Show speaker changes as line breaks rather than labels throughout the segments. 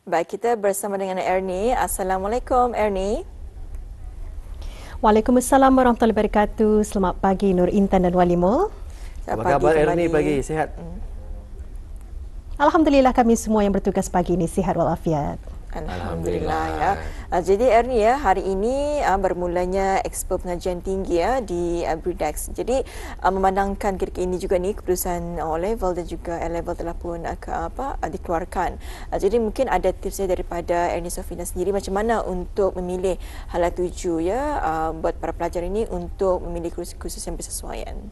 Baik, kita bersama dengan Ernie. Assalamualaikum Ernie.
Waalaikumsalam warahmatullahi wabarakatuh. Selamat pagi Nur Intan dan Walimul.
Apa khabar Ernie pagi? Sihat?
Alhamdulillah kami semua yang bertugas pagi ini sihat walafiat.
Alhamdulillah ya. Jadi Ernie ya, hari ini bermulanya Expo Pengajian Tinggi ya di BRIDEX. Jadi memandangkan ketika ini juga ni keputusan O-level dan juga A-level telah pun dikeluarkan. Jadi mungkin ada tipsnya daripada Ernie Sofina sendiri macam mana untuk memilih hala tuju ya buat para pelajar ini untuk memilih kursus yang bersesuaian.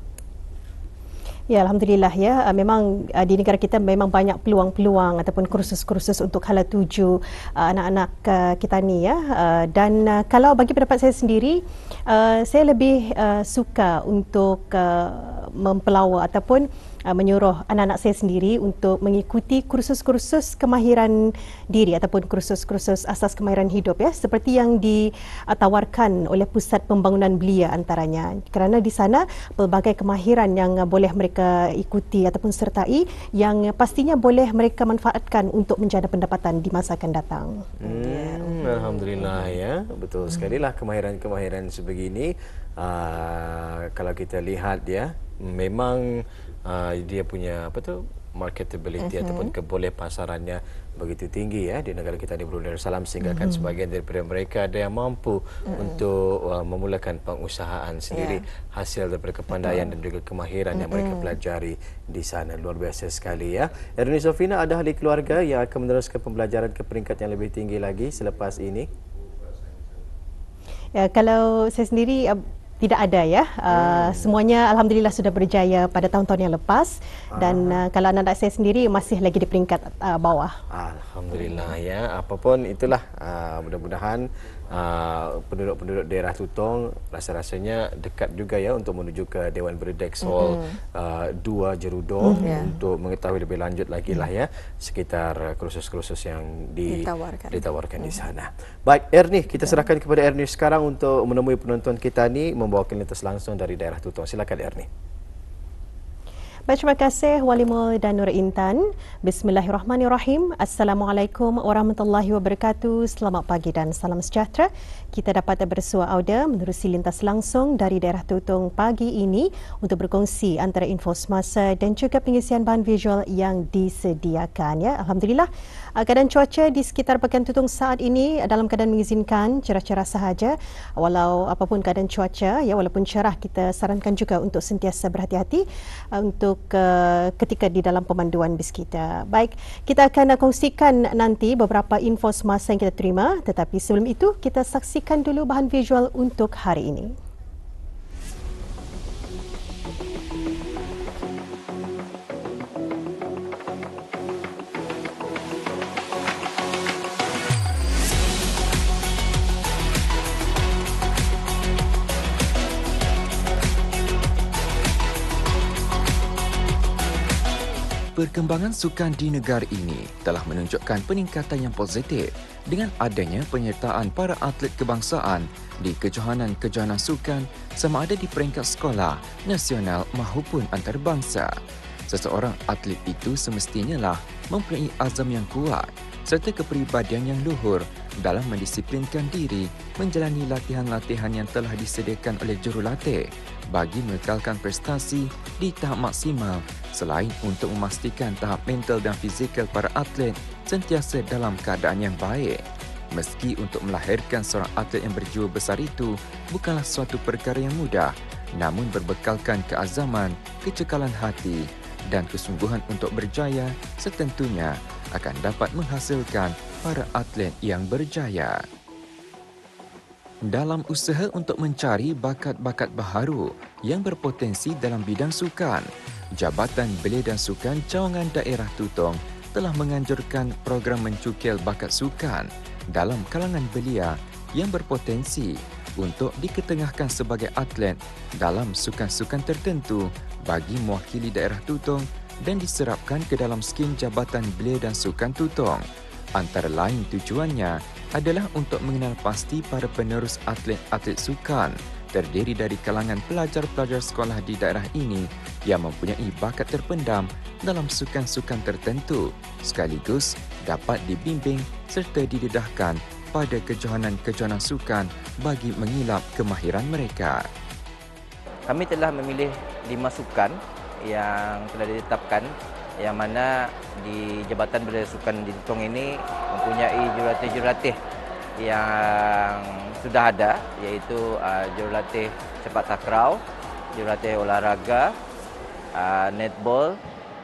Ya, Alhamdulillah ya. Memang di negara kita memang banyak peluang-peluang ataupun kursus-kursus untuk hala tuju anak-anak kita ni ya. Dan kalau bagi pendapat saya sendiri, saya lebih suka untuk mempelawa ataupun menyuruh anak-anak saya sendiri untuk mengikuti kursus-kursus kemahiran diri ataupun kursus-kursus asas kemahiran hidup ya, seperti yang ditawarkan oleh Pusat Pembangunan Belia antaranya. Kerana di sana pelbagai kemahiran yang boleh mereka ikuti ataupun sertai yang pastinya boleh mereka manfaatkan untuk menjana pendapatan di masa akan datang.
Alhamdulillah ya, betul sekali lah kemahiran-kemahiran sebegini. Kalau kita lihat ya, memang dia punya marketability ataupun keboleh pasarannya begitu tinggi ya di negara kita di Brunei Darussalam, sehingga kan sebahagian daripada mereka ada yang mampu untuk memulakan pengusahaan sendiri hasil daripada kepandaian dan juga kemahiran yang mereka pelajari di sana. Luar biasa sekali ya. Ernie Sofina, ada ahli keluarga yang akan meneruskan pembelajaran ke peringkat yang lebih tinggi lagi selepas ini?
Ya, kalau saya sendiri tidak ada ya. Semuanya alhamdulillah sudah berjaya pada tahun-tahun yang lepas dan kalau anak-anak saya sendiri masih lagi di peringkat bawah.
Alhamdulillah ya. Apapun itulah, mudah-mudahan penduduk-penduduk daerah Tutong rasa-rasanya dekat juga ya untuk menuju ke Dewan BRIDEX Hall 2 Jerudo untuk mengetahui lebih lanjut lagi lah ya sekitar kursus-kursus yang ditawarkan di sana. Baik Ernie, kita serahkan kepada Ernie sekarang untuk menemui penonton kita ni membawakan lintas langsung dari daerah Tutong. Silakan Ernie.
Baik, terima kasih Walimul dan Nur Intan. Bismillahirrahmanirrahim. Assalamualaikum warahmatullahi wabarakatuh. Selamat pagi dan salam sejahtera. Kita dapat bersua audio menerusi lintas langsung dari daerah Tutong pagi ini untuk berkongsi antara info semasa dan juga pengisian bahan visual yang disediakan ya. Alhamdulillah. Keadaan cuaca di sekitar Pekan Tutong saat ini dalam keadaan mengizinkan cerah-cerah sahaja. Walau apapun keadaan cuaca ya, walaupun cerah, kita sarankan juga untuk sentiasa berhati-hati untuk ketika di dalam pemanduan bis kita. Baik, kita akan kongsikan nanti beberapa info semasa yang kita terima, tetapi sebelum itu kita saksikan dulu bahan visual untuk hari ini.
Perkembangan sukan di negara ini telah menunjukkan peningkatan yang positif dengan adanya penyertaan para atlet kebangsaan di kejohanan-kejohanan sukan sama ada di peringkat sekolah, nasional maupun antarabangsa. Seseorang atlet itu semestinya lah mempunyai azam yang kuat serta kepribadian yang luhur dalam mendisiplinkan diri menjalani latihan-latihan yang telah disediakan oleh jurulatih bagi mengekalkan prestasi di tahap maksimal, selain untuk memastikan tahap mental dan fizikal para atlet sentiasa dalam keadaan yang baik. Meski untuk melahirkan seorang atlet yang berjiwa besar itu bukanlah suatu perkara yang mudah, namun berbekalkan keazaman, kecekalan hati dan kesungguhan untuk berjaya, setentunya akan dapat menghasilkan para atlet yang berjaya. Dalam usaha untuk mencari bakat-bakat baharu yang berpotensi dalam bidang sukan, Jabatan Belia dan Sukan Cawangan Daerah Tutong telah menganjurkan program mencukil bakat sukan dalam kalangan belia yang berpotensi untuk diketengahkan sebagai atlet dalam sukan-sukan tertentu bagi mewakili daerah Tutong dan diserapkan ke dalam skim Jabatan Belia dan Sukan Tutong. Antara lain tujuannya adalah untuk mengenal pasti para penerus atlet-atlet sukan terdiri dari kalangan pelajar-pelajar sekolah di daerah ini yang mempunyai bakat terpendam dalam sukan-sukan tertentu sekaligus dapat dibimbing serta didedahkan pada kejohanan-kejohanan sukan bagi mengilap kemahiran mereka.
Kami telah memilih 5 sukan yang telah ditetapkan, yang mana di Jabatan Belia Sukan di Tutong ini mempunyai jurulatih-jurulatih yang sudah ada, iaitu jurulatih sepak takraw, jurulatih olahraga, netball,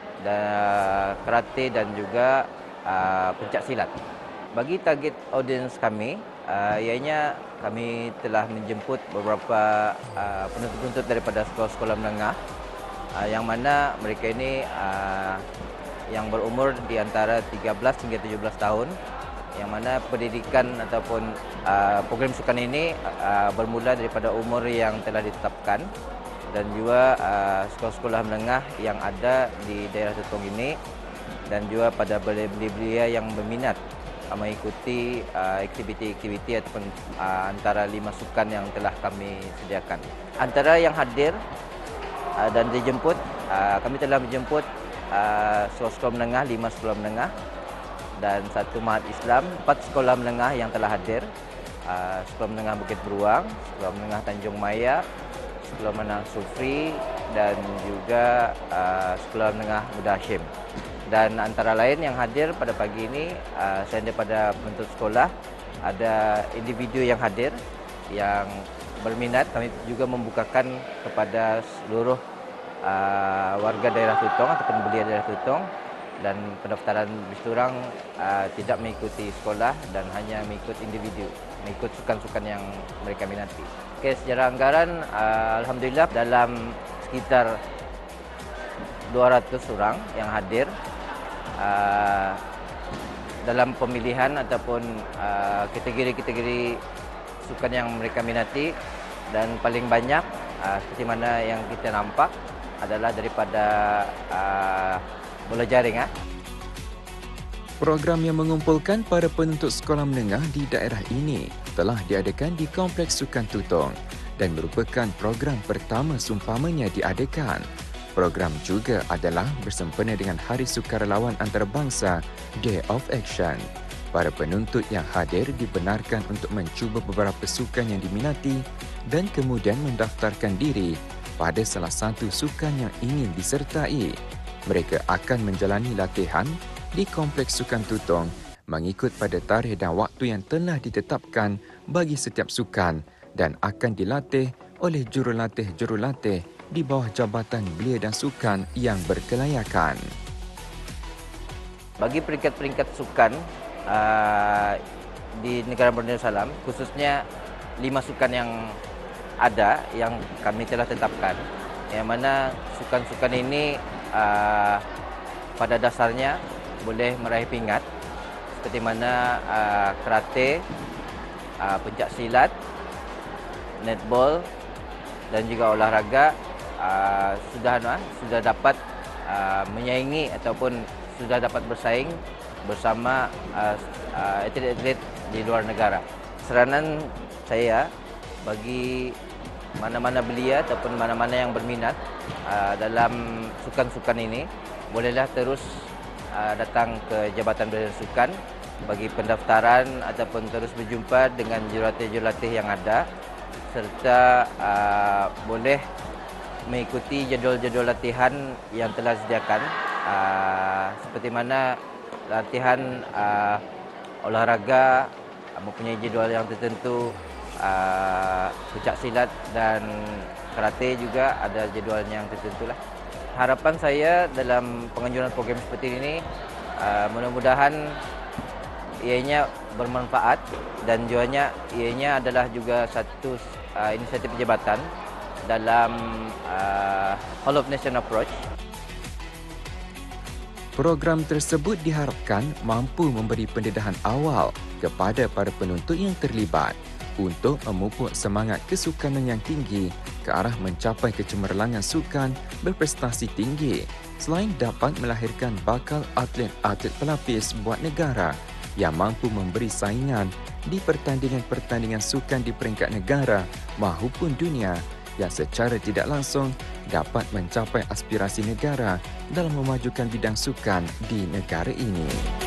dan karate dan juga pencak silat. Bagi target audiens kami, ianya kami telah menjemput beberapa penuntut-penuntut daripada sekolah-sekolah menengah, yang mana mereka ini yang berumur di antara 13 hingga 17 tahun, yang mana pendidikan ataupun program sukan ini bermula daripada umur yang telah ditetapkan, dan juga sekolah-sekolah menengah yang ada di daerah Tutong ini, dan juga pada belia-belia yang berminat mengikuti aktiviti-aktiviti ataupun antara 5 sukan yang telah kami sediakan. Antara yang hadir dan dijemput, kami telah menjemput sekolah menengah, 5 sekolah menengah dan 1 Mahat Islam, 4 sekolah menengah yang telah hadir. Sekolah menengah Bukit Beruang, sekolah menengah Tanjung Maya, sekolah menengah Sufri dan juga sekolah menengah Muda Hashim. Dan antara lain yang hadir pada pagi ini, selain daripada penuntut sekolah, ada individu yang hadir yang berminat. Kami juga membukakan kepada seluruh warga daerah Tutong ataupun belia daerah Tutong, dan pendaftaran lebih kurang tidak mengikuti sekolah dan hanya mengikut individu, mengikut sukan-sukan yang mereka minati. Okey, secara anggaran, alhamdulillah dalam sekitar 200 orang yang hadir dalam pemilihan ataupun kategori-kategori sukan yang mereka minati, dan paling banyak seperti mana yang kita nampak adalah daripada bola jaring.
Program yang mengumpulkan para penuntut sekolah menengah di daerah ini telah diadakan di Kompleks Sukan Tutong dan merupakan program pertama seumpamanya diadakan. Program juga adalah bersempena dengan Hari Sukarelawan Antarabangsa, Day of Action. Para penuntut yang hadir dibenarkan untuk mencuba beberapa sukan yang diminati dan kemudian mendaftarkan diri pada salah satu sukan yang ingin disertai. Mereka akan menjalani latihan di Kompleks Sukan Tutong mengikut pada tarikh dan waktu yang telah ditetapkan bagi setiap sukan dan akan dilatih oleh jurulatih-jurulatih di bawah Jabatan Belia dan Sukan yang berkelayakan.
Bagi peringkat-peringkat sukan di negara Borneo Darussalam, khususnya 5 sukan yang ada yang kami telah tetapkan, yang mana sukan-sukan ini pada dasarnya boleh meraih pingat, seperti mana karate, pencak silat, netball dan juga olahraga sudah dapat menyaingi ataupun sudah dapat bersaing bersama atlet-atlet di luar negara. Saranan saya bagi mana-mana belia ataupun mana-mana yang berminat dalam sukan-sukan ini, bolehlah terus datang ke Jabatan Belia Sukan bagi pendaftaran ataupun terus berjumpa dengan jurulatih-jurulatih yang ada, serta boleh mengikuti jadual-jadual latihan yang telah disediakan, seperti mana latihan olahraga mempunyai jadual yang tertentu, pencak silat dan karate juga ada jadualnya yang tertentu lah. Harapan saya dalam penganjuran program seperti ini, mudah-mudahan ianya bermanfaat dan ianya adalah juga satu inisiatif jabatan dalam Whole of Nation Approach.
Program tersebut diharapkan mampu memberi pendedahan awal kepada para penuntut yang terlibat untuk memupuk semangat kesukanan yang tinggi ke arah mencapai kecemerlangan sukan berprestasi tinggi, selain dapat melahirkan bakal atlet-atlet pelapis buat negara yang mampu memberi saingan di pertandingan-pertandingan sukan di peringkat negara maupun dunia yang secara tidak langsung dapat mencapai aspirasi negara dalam memajukan bidang sukan di negara ini.